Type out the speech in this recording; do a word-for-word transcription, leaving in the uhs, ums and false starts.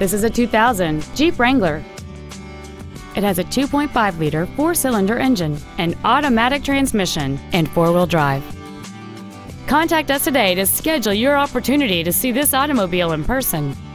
This is a two thousand Jeep Wrangler. It has a two point five liter four-cylinder engine, an automatic transmission, and four-wheel drive. Contact us today to schedule your opportunity to see this automobile in person.